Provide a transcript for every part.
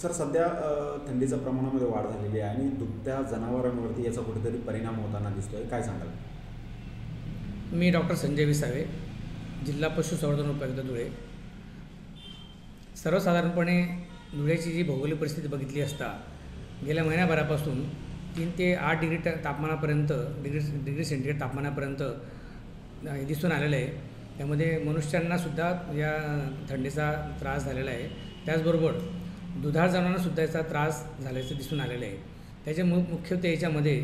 Sir सध्या थंडीच्या प्रमाणामध्ये वाढ झालेली आहे आणि दुभत्या जनावरांवरती याचा कुठेतरी परिणाम होताना दिसतोय, काय सांगाल? मी डॉक्टर संजय विसावे, जिल्हा पशुसंवर्धन उपायुक्त धुळे. सर्वसाधारणपणे धुळ्याची जी भौगोलिक परिस्थिती बघितली असता गेल्या महिन्याभरापासून 3 ते 8 डिग्री तापमानापर्यंत डिग्री सेंटीग्रेड तापमानापर्यंत दिसून आलेलं आहे. त्यामध्ये मनुष्यांनासुद्धा या थंडीचा त्रास झालेला आहे. त्याचबरोबर दुधाळ जनावरांनासुद्धा याचा त्रास झाल्याचं दिसून आलेलं आहे. त्याचे मुख्यत्वे याच्यामध्ये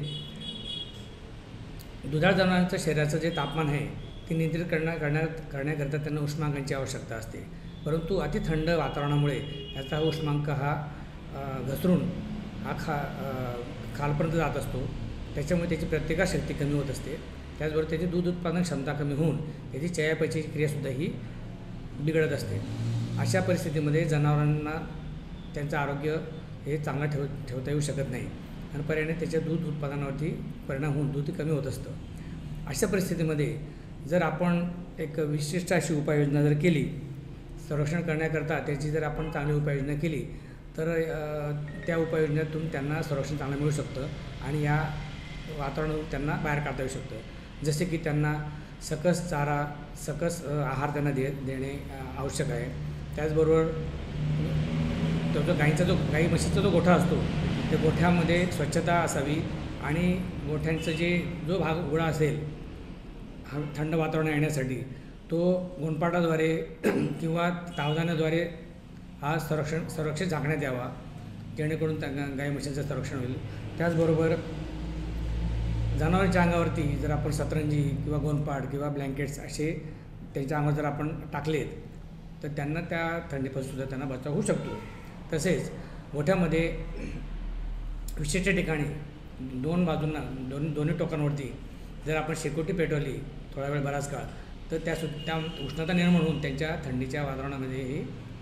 दुधाळ जनावरांचं शरीराचं जे तापमान आहे ते नियंत्रित करण्याकरता त्यांना उष्मांकांची आवश्यकता असते. परंतु अतिथंड वातावरणामुळे याचा उष्मांक हा घसरून हा खालपर्यंत जात असतो. त्याच्यामुळे त्याची प्रतिकारशक्ती कमी होत असते. त्याचबरोबर त्याची दूध उत्पादन क्षमता कमी होऊन त्याची चयापचयाची क्रियासुद्धा ही बिघडत असते. अशा परिस्थितीमध्ये जनावरांना त्यांचं आरोग्य हे चांगलं ठेवता येऊ शकत नाही आणि पर्यायाने त्याच्या दूध उत्पादनावरती परिणाम होऊन दूध कमी होत असतं. अशा परिस्थितीमध्ये जर आपण एक विशिष्ट अशी उपाययोजना जर केली, संरक्षण करण्याकरता त्याची जर आपण चांगली उपाययोजना केली तर त्या उपाययोजनेतून त्यांना संरक्षण चांगलं मिळू शकतं आणि या वातावरणातून त्यांना बाहेर काढता येऊ शकतं. जसे की त्यांना सकस चारा, सकस आहार त्यांना देणे आवश्यक आहे. त्याचबरोबर तो गाई म्हशीचा जो गोठा असतो त्या गोठ्यामध्ये स्वच्छता असावी आणि गोठ्यांचं जो भाग उघडा असेल थंड वातावरण येण्यासाठी तो गोणपाटाद्वारे किंवा तावदाण्याद्वारे हा सुरक्षित झाकण्यात यावा, जेणेकरून त्या गाई म्हशींचं संरक्षण होईल. त्याचबरोबर जनावरांच्या अंगावरती जर आपण सतरंजी किंवा गोणपाट किंवा ब्लँकेट्स असे त्यांच्या अंगावर जर आपण टाकलेत तर त्यांना त्या थंडीपासूनसुद्धा त्यांना बचाव होऊ शकतो. तसेच गोठ्यामध्ये विशिष्ट ठिकाणी दोन्ही टोकांवरती जर आपण शेकोटी पेटवली थोडा वेळ बराच काळ तर त्या उष्णता निर्माण होऊन त्यांच्या थंडीच्या वातावरणामध्येही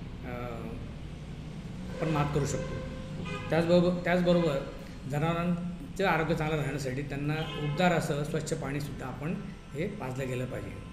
आपण मात करू शकतो. त्याचबरोबर जनावरांचं आरोग्य चांगलं राहण्यासाठी त्यांना उबदार असं स्वच्छ पाणीसुद्धा आपण हे पाजलं गेलं पाहिजे.